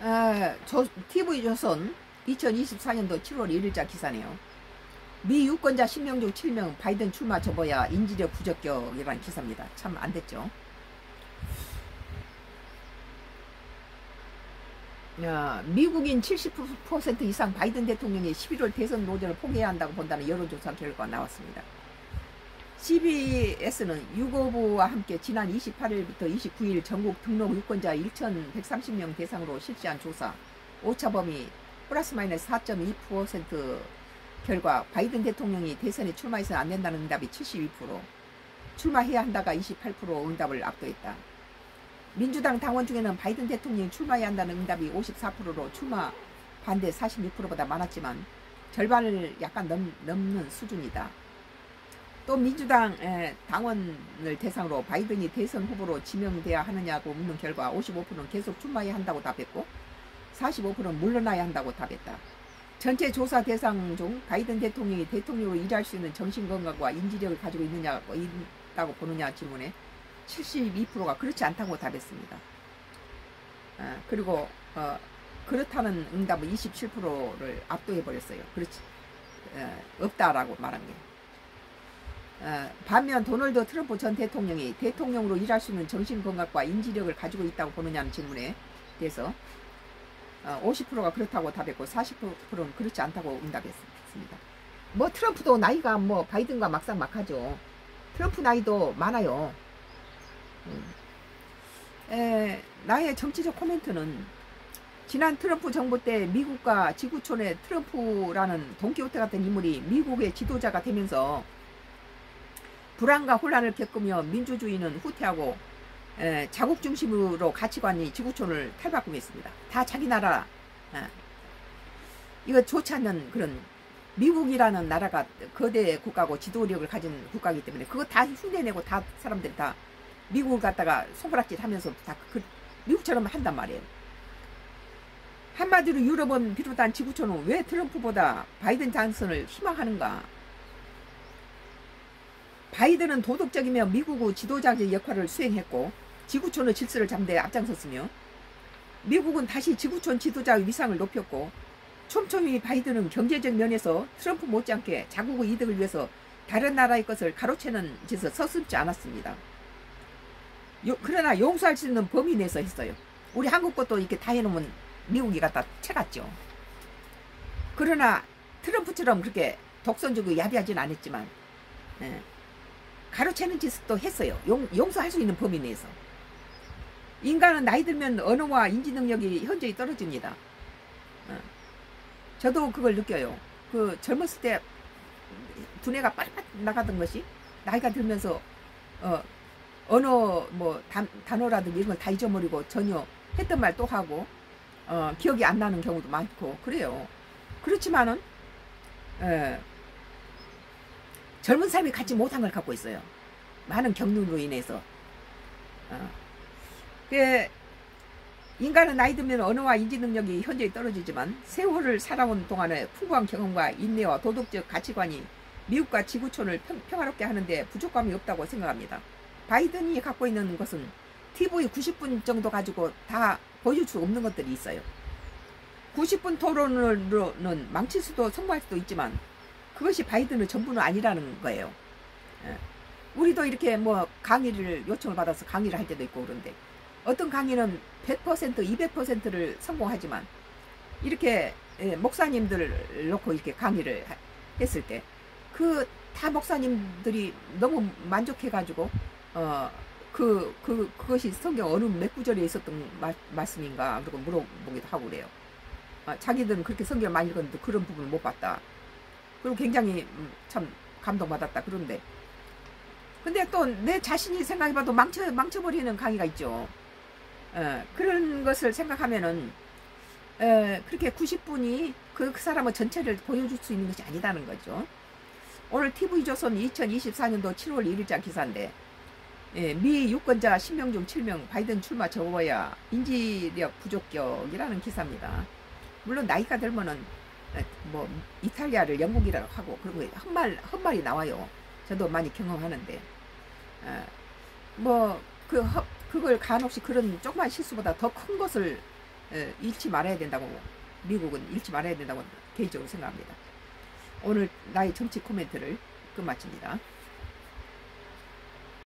TV조선 2024년도 7월 1일자 기사네요. 미 유권자 10명 중 7명 바이든 출마 접어야 인지력 부적격이라는 기사입니다. 참 안됐죠. 미국인 70% 이상 바이든 대통령이 11월 대선 도전을 포기해야 한다고 본다는 여론조사 결과가 나왔습니다. CBS는 유거부와 함께 지난 28일부터 29일 전국 등록 유권자 1,130명 대상으로 실시한 조사 오차범위 플러스 마이너스 4.2% 결과 바이든 대통령이 대선에 출마해서는 안 된다는 응답이 72%, 출마해야 한다가 28% 응답을 압도했다. 민주당 당원 중에는 바이든 대통령이 출마해야 한다는 응답이 54%로 출마 반대 46%보다 많았지만 절반을 약간 넘는 수준이다. 또 민주당 당원을 대상으로 바이든이 대선 후보로 지명돼야 하느냐고 묻는 결과 55%는 계속 출마해야 한다고 답했고 45%는 물러나야 한다고 답했다. 전체 조사 대상 중 바이든 대통령이 대통령으로 일할 수 있는 정신건강과 인지력을 가지고 있다고 보느냐 질문에 72%가 그렇지 않다고 답했습니다. 그리고 그렇다는 응답은 27%를 압도해버렸어요. 그렇지 없다라고 말한 게. 반면 도널드 트럼프 전 대통령이 대통령으로 일할 수 있는 정신건강과 인지력을 가지고 있다고 보느냐는 질문에 대해서 50%가 그렇다고 답했고 40%는 그렇지 않다고 응답했습니다. 뭐 트럼프도 나이가 뭐 바이든과 막상막하죠. 트럼프 나이도 많아요. 나의 정치적 코멘트는 지난 트럼프 정부 때 미국과 지구촌의 트럼프라는 돈키호테 같은 인물이 미국의 지도자가 되면서 불안과 혼란을 겪으며 민주주의는 후퇴하고 자국 중심으로 가치관이 지구촌을 탈바꿈했습니다. 다 자기 나라 이거 좋지 않는 그런 미국이라는 나라가 거대 국가고 지도력을 가진 국가이기 때문에 그거 다 흉내내고 다 사람들이 다 미국을 갖다가 손가락질 하면서 다 미국처럼 한단 말이에요. 한마디로 유럽은 비롯한 지구촌은 왜 트럼프보다 바이든 당선을 희망하는가? 바이든은 도덕적이며 미국의 지도자의 역할을 수행했고 지구촌의 질서를 잡는 데 앞장섰으며 미국은 다시 지구촌 지도자의 위상을 높였고 촘촘히 바이든은 경제적 면에서 트럼프 못지않게 자국의 이득을 위해서 다른 나라의 것을 가로채는 짓을 서슴지 않았습니다. 그러나 용서할 수 있는 범위 내에서 했어요. 우리 한국 것도 이렇게 다 해놓으면 미국이 갖다 채갔죠. 그러나 트럼프처럼 그렇게 독선적이고 야비하진 않았지만 가로채는 짓도 했어요. 용서할 수 있는 범위 내에서. 인간은 나이 들면 언어와 인지 능력이 현저히 떨어집니다. 저도 그걸 느껴요. 그 젊었을 때 두뇌가 빨리빨리 나가던 것이 나이가 들면서 언어 뭐 단어라든지 이런 걸 다 잊어버리고 전혀 했던 말 또 하고 기억이 안 나는 경우도 많고 그래요. 그렇지만은 젊은 사람이 갖지 못한 걸 갖고 있어요. 많은 경륜으로 인해서. 인간은 나이 들면 언어와 인지 능력이 현저히 떨어지지만 세월을 살아온 동안의 풍부한 경험과 인내와 도덕적 가치관이 미국과 지구촌을 평화롭게 하는데 부족함이 없다고 생각합니다. 바이든이 갖고 있는 것은 TV 90분 정도 가지고 다 보여줄 수 없는 것들이 있어요. 90분 토론으로는 망칠 수도 성공할 수도 있지만 그것이 바이든의 전부는 아니라는 거예요. 우리도 이렇게 뭐 강의를 요청을 받아서 강의를 할 때도 있고 그런데 어떤 강의는 100% 200%를 성공하지만 이렇게 목사님들을 놓고 이렇게 강의를 했을 때 그 다 목사님들이 너무 만족해가지고 그것이 성경 어느 몇 구절에 있었던 말씀인가 그리고 물어보기도 하고 그래요. 자기들은 그렇게 성경을 많이 읽었는데 그런 부분을 못 봤다. 그리고 굉장히 참 감동받았다. 그런데 근데 또 내 자신이 생각해봐도 망쳐버리는 강의가 있죠. 그런 것을 생각하면은 그렇게 90분이 그 사람의 전체를 보여줄 수 있는 것이 아니다는 거죠. 오늘 TV조선 2024년도 7월 1일자 기사인데 미 유권자 10명 중 7명 바이든 출마 접어야 인지력 부족격이라는 기사입니다. 물론 나이가 들면은 뭐 이탈리아를 영국이라고 하고 그런 거 헛말이 나와요. 저도 많이 경험하는데 뭐 그걸 간혹시 그런 조그만 실수보다 더 큰 것을 잃지 말아야 된다고, 미국은 잃지 말아야 된다고 개인적으로 생각합니다. 오늘 나의 정치 코멘트를 끝마칩니다.